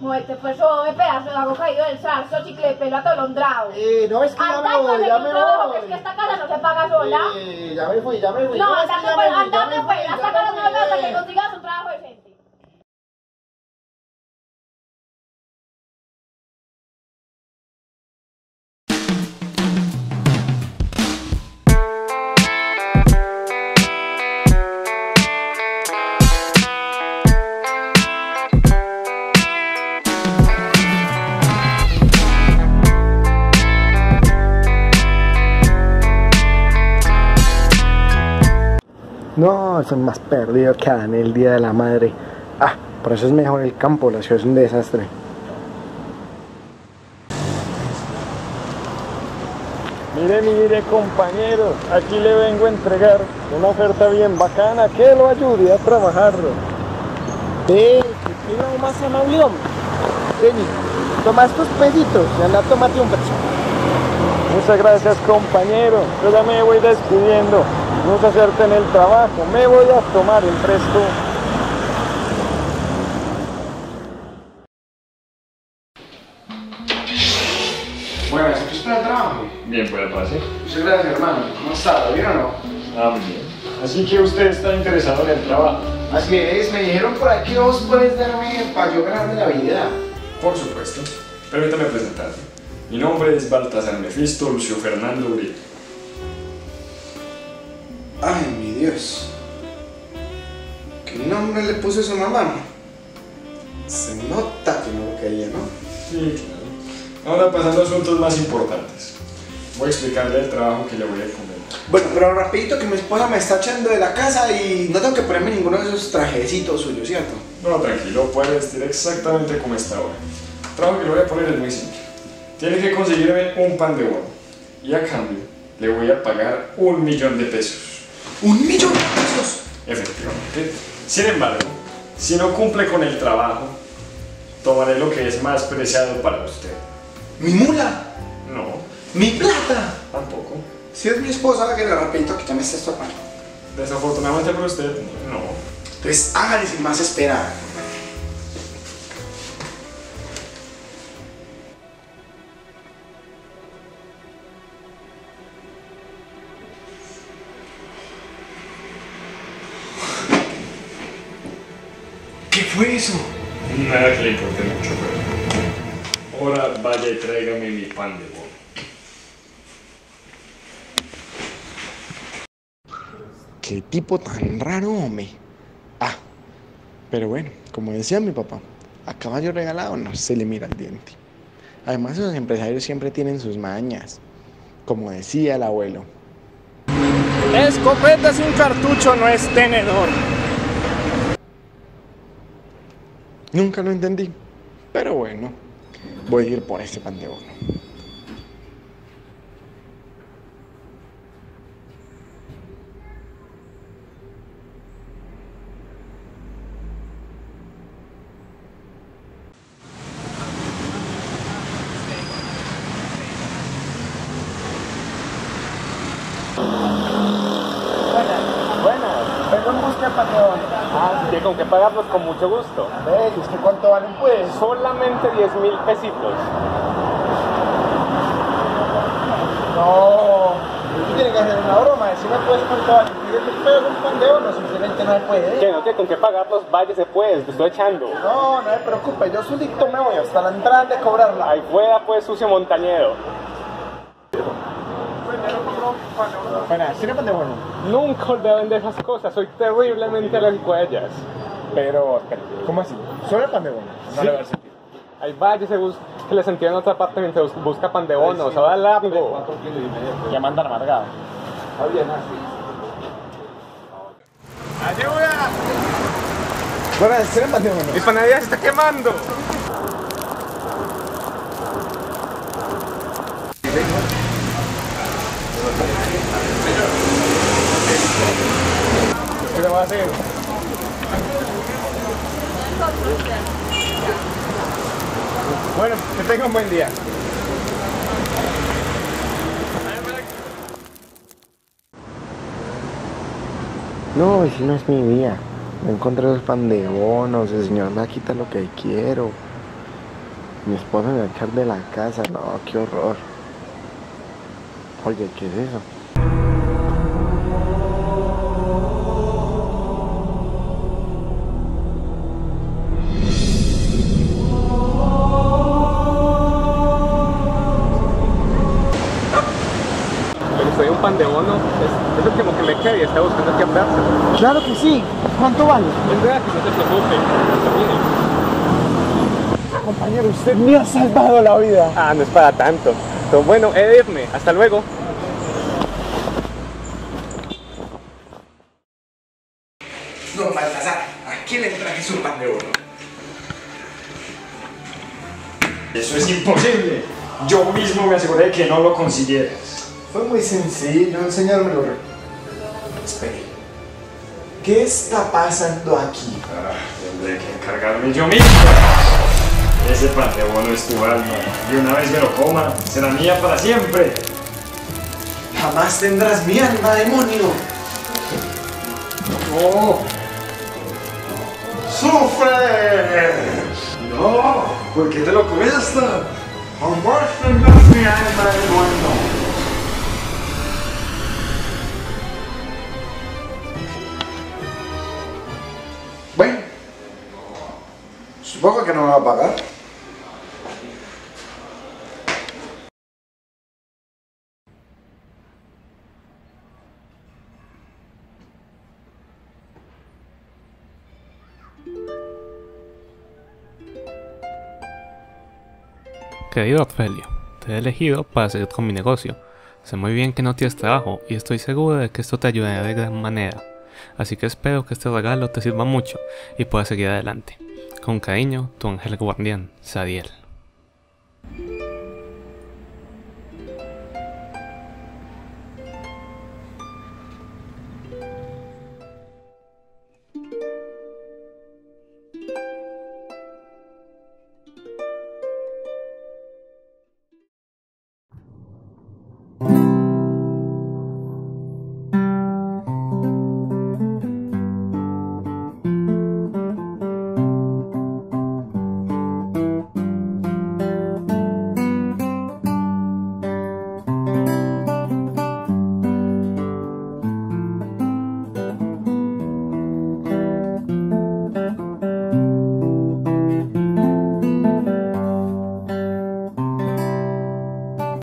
Muerte, pues me pedazo de agua caído del zarzo, chicle de pelo atolondrado. No, es que ya me voy, ya me voy. Es que esta casa no se paga sola. Ya me fui. No, andate pues, esta casa no se paga hasta que consigas un trabajo decente. No, son más perdidos que en el día de la madre. Por eso es mejor el campo, la ciudad es un desastre. Mire compañero, aquí le vengo a entregar una oferta bien bacana que lo ayude a trabajarlo. Que más amable, hombre. Vení, toma estos pesitos y anda, tómate un peso. Muchas gracias compañero, yo ya me voy despidiendo. Mucha suerte en el trabajo, me voy a tomar el resto. Bueno, ¿se puso para el trabajo? Bien, puede pasar. Muchas gracias, hermano. ¿Cómo está? ¿Bien o no? Muy bien. Así que usted está interesado en el trabajo. Así es, me dijeron por aquí que vos puedes darme para yo ganarme la vida. Por supuesto. Permítame presentarme. Mi nombre es Baltasar Mefisto Lucio Fernando Uribe. Ay, mi Dios. ¿Qué nombre le puso su mamá? Se nota que no lo quería, ¿no? Sí, claro. Ahora pasando a asuntos más importantes. Voy a explicarle el trabajo que le voy a comentar. Bueno, pero rapidito que mi esposa me está echando de la casa y no tengo que ponerme ninguno de esos trajecitos suyos, ¿cierto? No, tranquilo, puede vestir exactamente como está ahora. El trabajo que le voy a poner es muy simple. Tiene que conseguirme un pan de bono y a cambio le voy a pagar 1 millón de pesos. ¿1 millón de pesos? Efectivamente. Sin embargo, si no cumple con el trabajo, tomaré lo que es más preciado para usted. ¿Mi mula? No. ¿Mi plata? Tampoco. Si es mi esposa la que le rapidito que ya me está estorbando. Desafortunadamente para usted, no. Entonces hágale sin más esperar. ¿Qué fue eso? Nada que le importe mucho, pero... Ahora vaya y tráigame mi pan de bono. Qué tipo tan raro, hombre. Pero bueno, como decía mi papá, a caballo regalado no se le mira el diente. Además, los empresarios siempre tienen sus mañas, como decía el abuelo. Escopeta es un cartucho, no es tenedor. Nunca lo entendí, pero bueno, voy a ir por este pan de bono. Buenas, vengo en busca de pan de bono. Si tiene con qué pagarlos, con mucho gusto. ¿Y es que cuánto valen, pues? Solamente 10,000 pesitos. No, tú tienes que hacer una broma, decirme pues cuánto vale. ¿10,000 pesos un pan de bono? Simplemente no se puede. Que no tiene con qué pagarlos, váyase pues, te estoy echando. No me preocupe, yo solito me voy hasta la entrada de cobrarla. Ahí fuera pues, sucio montañero. Bueno, ¿tiene pan de bono? Nunca olvidé vender esas cosas, soy terriblemente alérgico a ellas. Pero, espera, ¿cómo así? ¿Solo el pan de bono? No Sí. le va a dar sentido. Ahí váyase, que le sentido en otra parte mientras busca pan de bono, se va largo. Ya mandan amargado. ¡Ayuda! Bueno, ¿tiene pan de bono? ¡Mi panadería se está quemando! ¿Qué le va a hacer? Bueno, que tenga un buen día. No, si no es mi día. No encontré los pan de bonos, el señor me quita lo que quiero. Mi esposa me va a echar de la casa, no, qué horror. Oye, ¿qué es eso? Me gustaría un pan de bono, es el último que me queda y está buscando qué dárselo. Claro que sí. ¿Cuánto vale? Es verdad que no te preocupes, Compañero, usted me ha salvado la vida. Ah, no es para tanto. Entonces, bueno, he de irme. Hasta luego. Don Baltasar, ¿a quién le traje su pan de bono? Eso es imposible. Yo mismo me aseguré que no lo consiguieras. Fue muy sencillo, el señor me lo Espere. ¿Qué está pasando aquí? Tendré que encargarme yo mismo. Ese pan de bono es tu alma, y una vez me lo coma, será mía para siempre. Jamás tendrás mi alma, demonio. ¡Oh! ¡Sufre! ¡No! ¿Por qué te lo comiste? Jamás tendrás mi alma, demonio. Bueno, supongo que no me va a pagar. Querido Orfelio, te he elegido para seguir con mi negocio. Sé muy bien que no tienes trabajo y estoy seguro de que esto te ayudará de gran manera. Así que espero que este regalo te sirva mucho y puedas seguir adelante. Con cariño, tu ángel guardián, Sadiel.